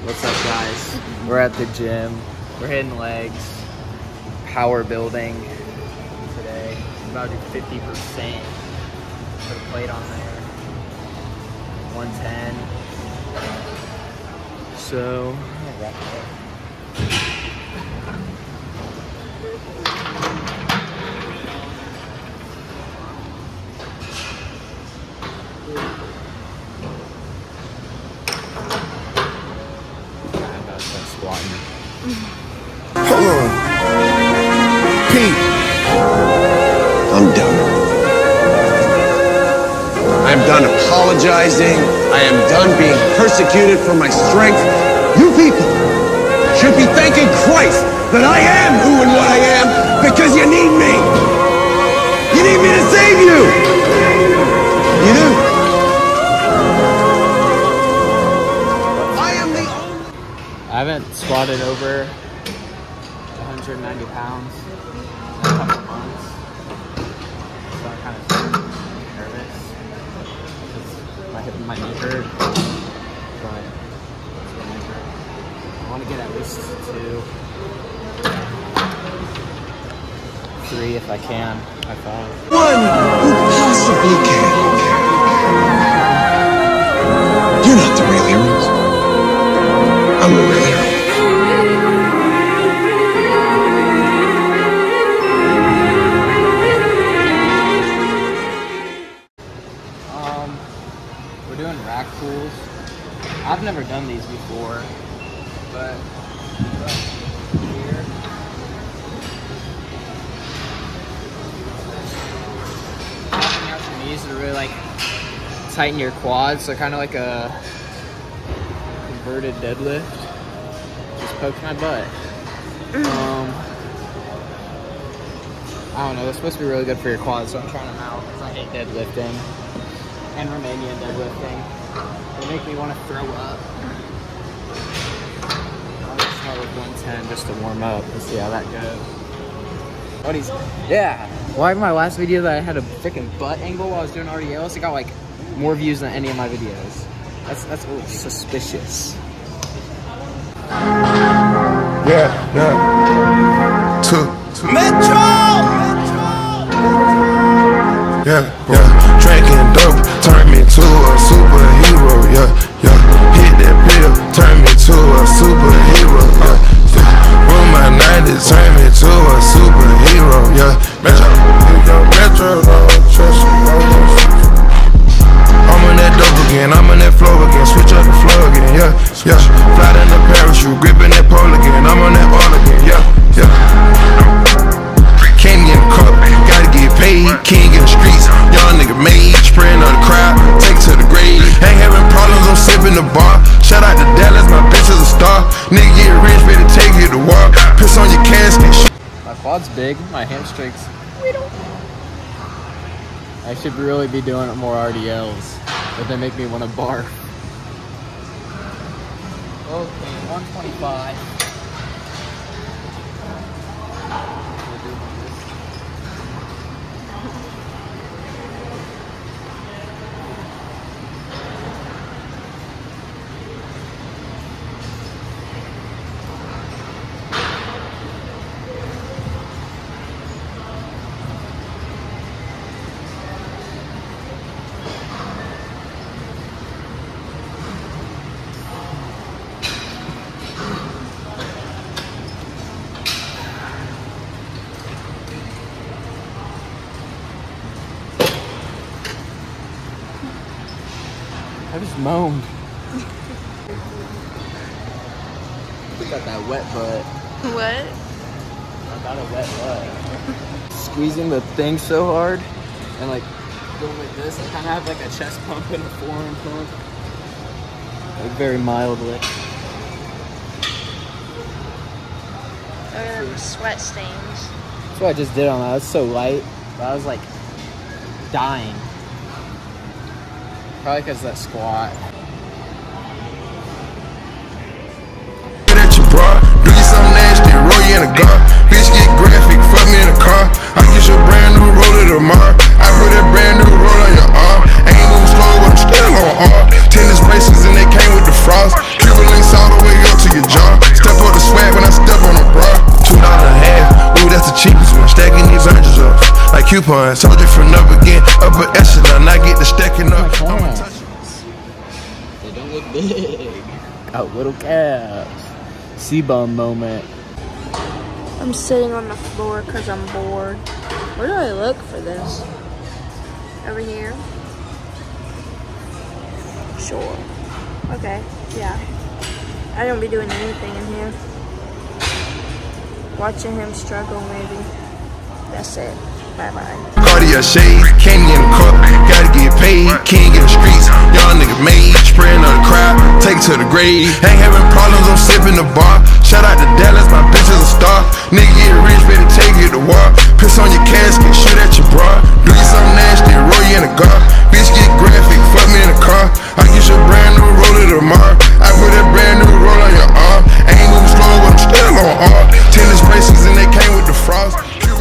What's up, guys? We're at the gym. We're hitting legs, power building today. I'm about to do 50%. Put a plate on there. 110. So, I'll wrap it up. Hold on. Pete. I'm done. I am done apologizing. I am done being persecuted for my strength. You people should be thanking Christ that I am who and what I am because you need me. You need me to save you. You do. I haven't squatted over 190 pounds in a couple months, so I'm kind of nervous because my hip and my knee hurt, but I want to get at least 2, 3 if I can, high 5. One who possibly can. You're not the real heroes. I'm the real hero. We're doing rack pulls. I've never done these before, but here. Popping out your knees to really like tighten your quads, so kind of like a inverted deadlift. Just poked my butt. I don't know, it's supposed to be really good for your quads, so I'm trying them out because I hate deadlifting and Romanian deadlifting. They make me want to throw up. I'll just start with 110 just to warm up and see how that goes. Yeah. Why my last video that I had a freaking butt angle while I was doing RDLs, it got like more views than any of my videos. That's a little suspicious. Yeah. Metro! Yeah. Drinking dope turned me to a superhero. Yeah. Hit that pill, turned me to a superhero. Yeah. With my 90s, turned me to a superhero. Yeah. Metro, I'm on that dope again, I'm on that flow again, switch up the flow again, yeah. Fly down the parachute, gripping that pole again, I'm on that all again, yeah. Can't get caught, gotta get paid, king in the streets, young nigga made, spraying on the crowd, take to the grave. Ain't having problems, I'm sipping the bar. Shout out to Dallas, my bitch is a star. Nigga get rich, better take you to war. Piss on your casket. My quad's big, my hamstrings. I should really be doing more RDLs, but they make me want to barf. Okay, 125. I just moaned. Got that wet butt. What? I got a wet butt. Squeezing the thing so hard and like going like this, I kind of have like a chest pump and a forearm pump. Like very mildly. Look at them sweat stains. That's what I just did on that. It's so light, but I was like dying. Probably because of that squat. At your bra, do you something nasty, roll you in a gar. Bitch get graphic, fuck me in a car. I get your brand new roller tomorrow. I put that brand new roll on your arm. Ain't moving slow, but I'm still on R. Tennis bracelets and they came with the frost. Cuban links all the way coupon. Told you from up again, upper echelon. I get the stacking up. They don't look big. Got little calves. C-bum moment. I'm sitting on the floor because I'm bored. Where do I look for this? Over here? Sure. Okay, yeah. I don't be doing anything in here. Watching him struggle, maybe. That's it. Bye-bye. Cartier shade, candy in the cup, gotta get paid. King in the streets, young nigga made. Spraying on the crowd, take it to the grave. Ain't having problems, I'm sipping the bar. Shout out to Dallas, my bitch is a star. Nigga get rich, better take it to war. Piss on your casket, shoot at your bra. Do you something nasty, roll you in a car. Bitch get graphic, fuck me in the car. I get your brand new roller tomorrow. I put that brand new roll on your arm. I ain't moving slow, but I'm still on R. Tennis bracelets and they came with the frost.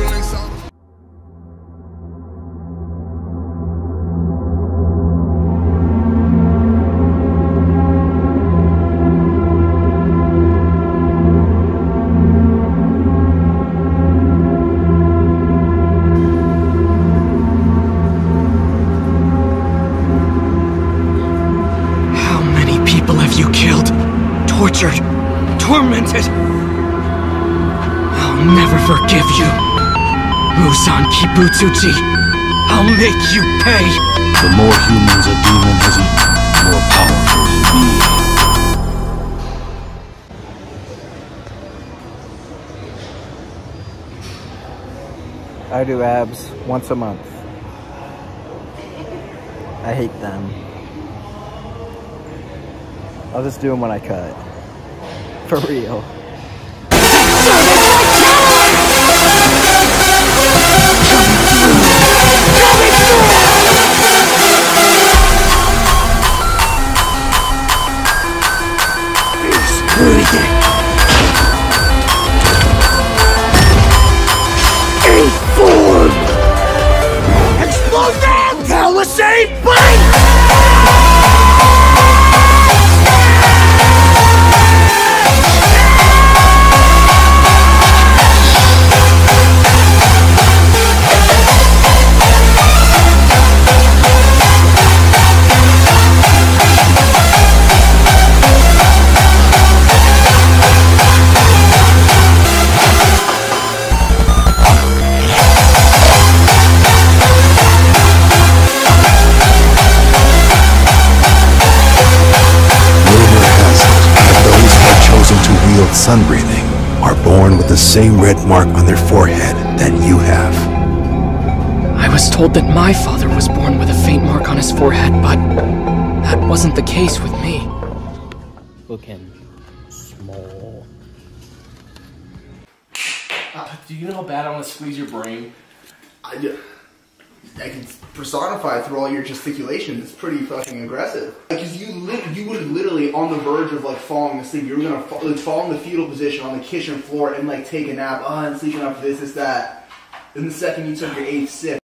You killed, tortured, tormented. I'll never forgive you. Muzan Kibutsuji, I'll make you pay. The more humans a demon has eaten, the more powerful he is. I do abs once a month. I hate them. I'll just do them when I cut. For real. Explosive! Palisade Blade! Sun breathing are born with the same red mark on their forehead that you have. I was told that my father was born with a faint mark on his forehead, but that wasn't the case with me. Looking small. Do you know how bad I want to squeeze your brain? I can personify through all your gesticulations. It's pretty fucking aggressive. Because you would literally on the verge of like falling asleep. You were gonna fall in the fetal position on the kitchen floor and like take a nap. Oh, I'm sleeping after this, that. Then the second you took your 8th sip.